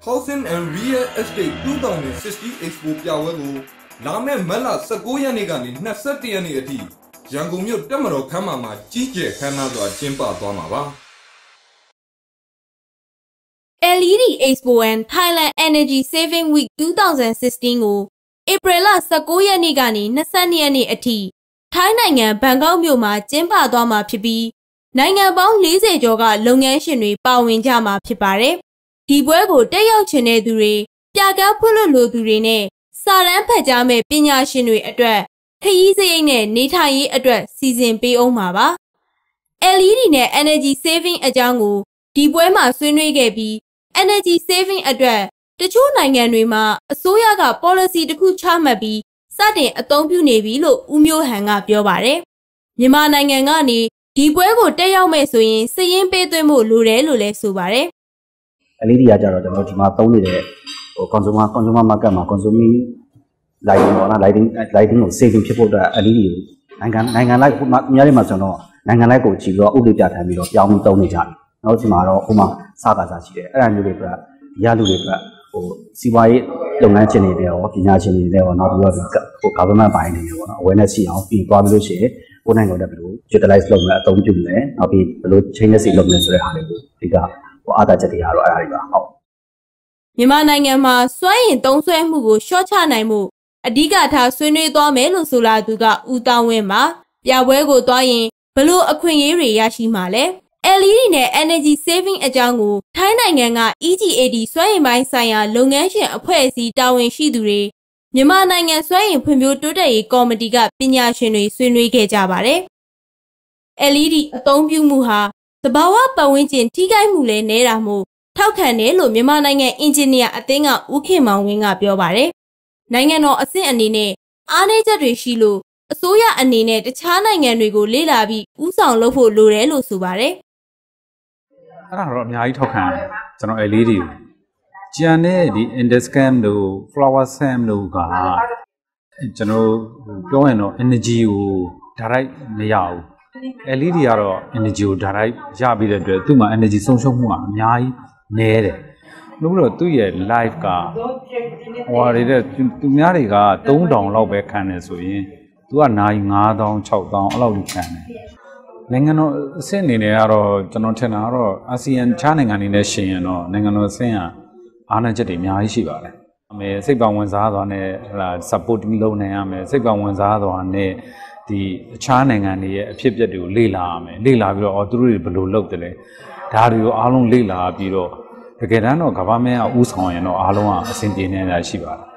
Housing and Real Estate 2060 Expo ပြပွဲကိုလာမယ့်မတ်လ19ရက်နေ့ကနေ21ရက်နေ့အထိရန်ကုန်မြို့တက်မတော်ခမ်းမမှာကြီးကျယ်ခမ်းနားစွာကျင်းပသွားမှာပါ LED Expo and Thailand Energy Saving Week 2016 ကိုဧပြီလ19ရက်နေ့ကနေ22ရက်နေ့အထိထိုင်းနိုင်ငံဘန်ကောက်မြို့မှာကျင်းပသွားမှာဖြစ်ပြီးနိုင်ငံပေါင်း40ကျော်ကလုပ်ငန်းရှင်တွေပါဝင်ကြမှာဖြစ်ပါတယ်။ဒီပွဲကိုတက်ရောက်ချင်တဲ့သူတွေပြကားဖွင့်လို့သူတွေနဲ့စာတမ်းဖတ်ကြားမဲ့ပညာရှင်တွေအတွက်ခရီးစရိတ်နဲ့နေထိုင်ရေးအတွက်စီစဉ်ပေးအောင်ပါပါ။ LED နဲ့ Energy Saving အကြောင်းကိုဒီပွဲမှာဆွေးနွေးခဲ့ပြီး Energy Saving အတွက်တချို့နိုင်ငံတွေမှာအစိုးရက policy တစ်ခုချမှတ်ပြီးစတင်အသုံးပြုနေပြီလို့ဦးမျိုးဟန်ကပြောပါတယ်။မြန်မာနိုင်ငံကနေဒီပွဲကိုတက်ရောက်မဲ့ဆိုရင်စည်ရင်းပေးသွင်းဖို့လိုတယ်လို့လည်းဆိုပါတယ်။ LED ကကြတော့ကျွန်တော်ဒီမှာသုံးနေတဲ့consumer market မှာ consuming lighting ပေါ့နော် lighting ကို saving ဖြစ်ဖို့အတွက် LED ကိုနိုင်ငံလိုက်အများကြီးမှာဆိုတော့နိုင်ငံလိုက်ကိုကြည့်ပြီးတော့ဥပဒေပြဋ္ဌာန်းပြီးတော့ပြောင်းပြီးသုံးနေကြတယ်။နောက်ဒီမှာတော့ဟိုမှာစကားစားရှိတယ်။အဲ့ဒါမျိုးတွေအတွက်ရလူတွေအတွက်စီးပွားရေးလုပ်ငန်းရှင်တွေလည်းရောပညာရှင်တွေလည်းရောနောက်ပြီးတော့government ပိုင်းတွေရောပေါ့နော် awareness ရှိအောင်ပြီးသွားပြီးလို့ရှိရင်ကိုယ်နိုင်ငံတော့ဘယ်လို utilize လုပ်မလဲအသုံးပြုမလဲနောက်ပြီးဘယ်လို changes တွေလုပ်မလဲဆိုတဲ့ဟာတွေကိုဒီကအားသာချက်တွေကတော့အဲ့ဒါတွေပါဟုတ်မြန်မာနိုင်ငံမှာစွမ်းအင်သုံးစွဲမှုကိုရှော့ချနိုင်မှုအဓိကထားဆွေးနွေးသွားမယ်လို့ဆိုလာသူကဦးတောင်းဝင်းမှာပြပွဲကိုသွားရင်ဘလို့အခွင့်အရေးတွေရရှိမှာလဲ LED နဲ့ Energy Saving အကြောင်းကိုထိုင်းနိုင်ငံက EGAD စွမ်းအင်ပိုင်းဆိုင်ရာလုပ်ငန်းရှင်အဖွဲ့အစည်းတာဝန်ရှိသူတွေမြန်မာနိုင်ငံစွမ်းအင်ဖွံ့ဖြိုးတိုးတက်ရေးကော်မတီကပညာရှင်တွေဆွေးနွေးခဲ့ကြပါတယ်။ LED အသုံးပြုမှုဟာသဘာဝပတ်ဝန်းကျင်ထိခိုက်မှုလည်းနည်းတာမို့ထောက်ခံတယ်လို့မြန်မာနိုင်ငံအင်ဂျင်နီယာအသင်းကဦးခင်မောင်ဝင်းကပြောပါတယ်။နိုင်ငံတော်အဆင့်အနေနဲ့အားနည်းချက်တွေရှိလို့အစိုးရအနေနဲ့တခြားနိုင်ငံတွေကိုလေ့လာပြီးဥဆောင်လုပ်ဖို့လိုတယ်လို့ဆိုပါတယ်။အဲ့ဒါတော့အများကြီးထောက်ခံတယ်ကျွန်တော် LED ကိုကျန်တဲ့ဒီ Indescam တို့ Flower Sam တို့ကကျွန်တော်ပြောရင်တော့ energy ကို direct မရဘူး။ LED ကတော့ energy ကို direct ရပြီးတဲ့အတွက်သူ့မှာ energy ဆုံးရှုံးမှုကအများကြီးနည်းတယ်။လို့တော့သူ့ရဲ့ live ကဟိုဟာတွေတဲ့သူများတွေက3000လောက်ပဲခံတယ်ဆိုရင်သူကနိုင်9000 6000အဲ့လောက်ခံတယ်။နိုင်ငံတော်အဆင့်အနေနဲ့ကတော့ကျွန်တော်ထင်တာကတော့အာဆီယံခြားနိုင်ငံတွေနဲ့ရှင်ရင်တော့နိုင်ငံတော်အဆင့်ကအားနည်းချက်တွေအများကြီးရှိပါတယ်။အမေစိတ်ပါဝင်စားသွားနဲ့ဟလာ supporting လုပ်နိုင်ရမယ်စိတ်ပါဝင်စားသွားနဲ့ဒီအခြားနိုင်ငံတွေရဲ့အဖြစ်အပျက်တွေကိုလေ့လာရမယ်လေ့လာပြီးတော့သူတို့တွေဘယ်လိုလုပ်တယ်လဲဒါတွေကိုအားလုံးလေ့လာပြီးတော့တကယ်တမ်းတော့ government ကဥဆောင်ရင်တော့အားလုံးကအဆင်ပြေနေတာရှိပါတယ်